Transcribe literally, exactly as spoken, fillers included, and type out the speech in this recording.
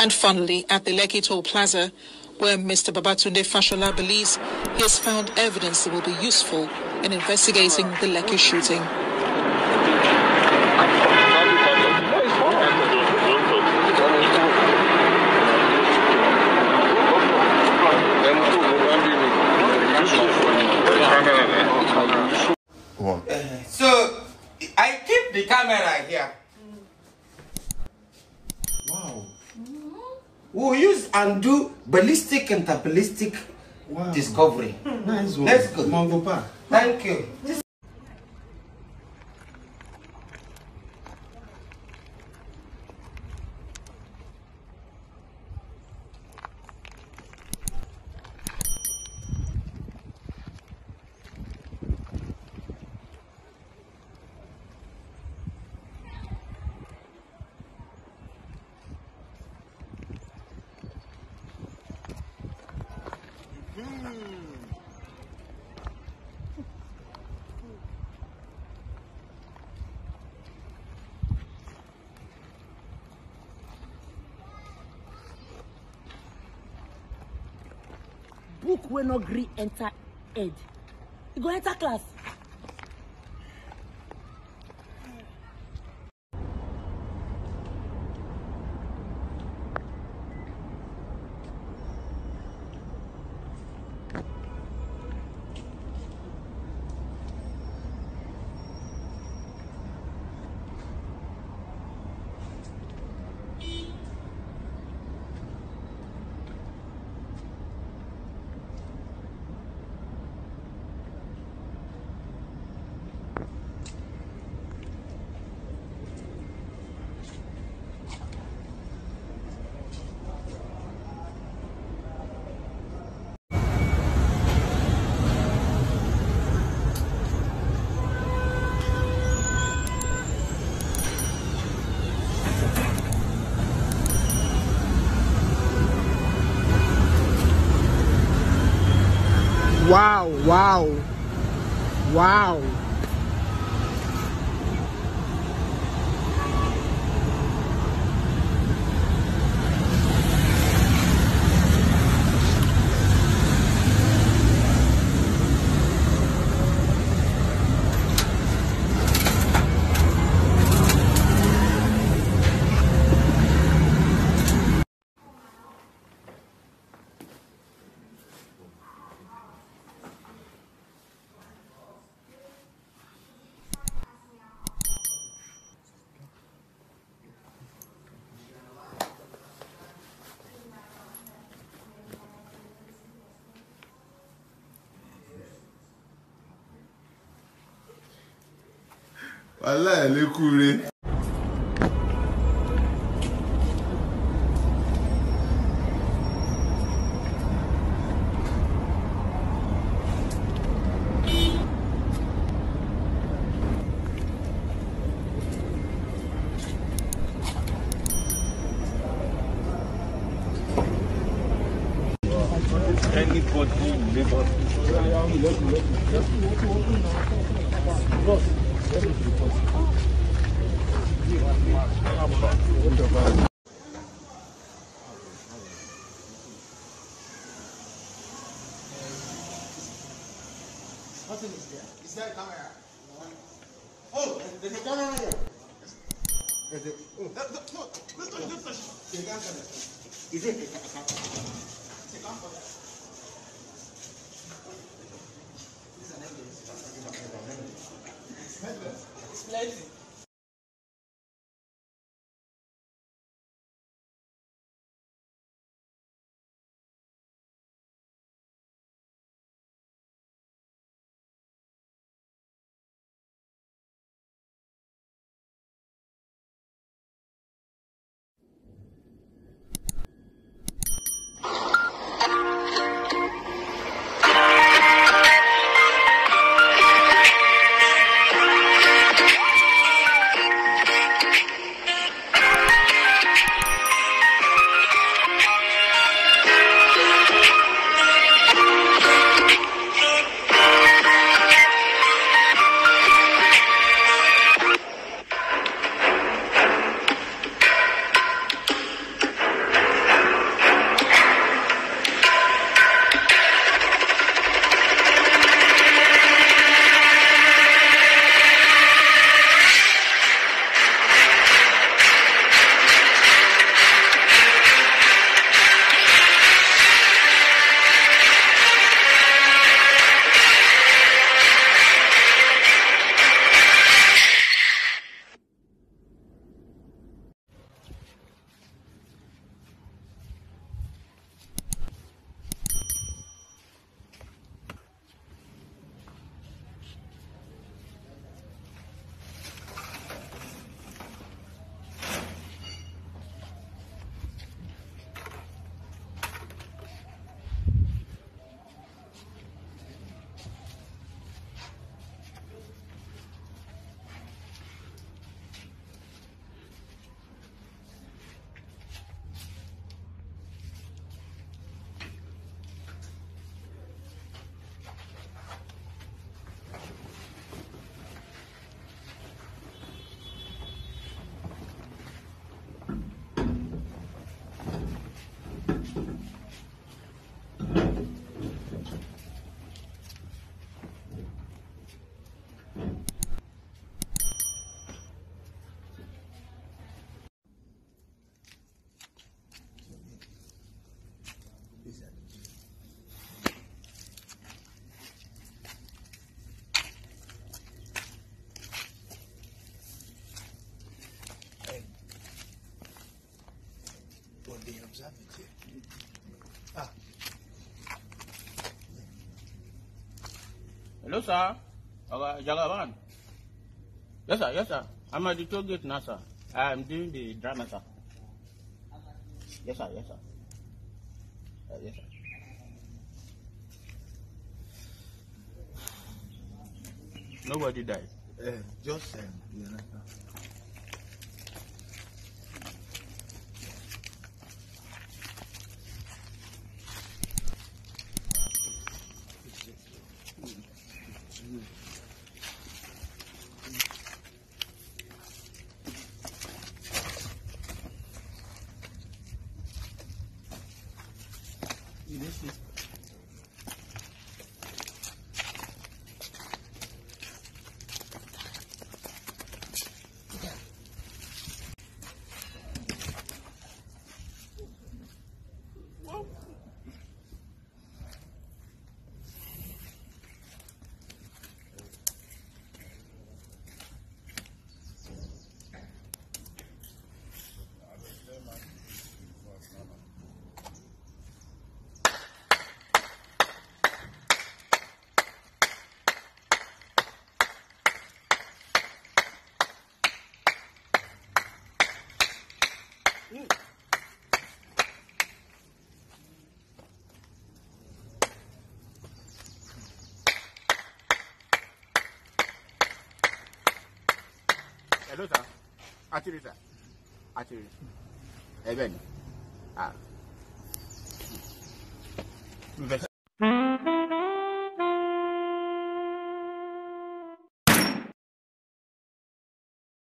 And finally, at the Lekki Toll Plaza, where Mister Babatunde Fashola believes he has found evidence that will be useful in investigating the Lekki shooting. Uh, so I keep the camera here. Wow. We'll use and do ballistic and ballistic wow. discovery. Nice one. Let's go. Mango Park. Thank you. Book will not agree enter head. You go enter class. Wow, wow, wow. Voilà, elle est coulée. Nothing is there. Is there a camera? Oh, there's a camera here. There's a, oh, that, that, no, let's touch, let's touch. You can't touch it. Is it a camera? It's a camera. This is an evidence. It's plenty. Hello, sir. Okay, Jagaban. Yes, sir. Yes, sir. I'm at the toll gate now, sir. I'm doing the drama, sir. Yes, sir. Yes, sir. Uh, yes, sir. Nobody died. Uh, just um, you know. Hello, sir. Actually, sir. Actually. Even. Ah.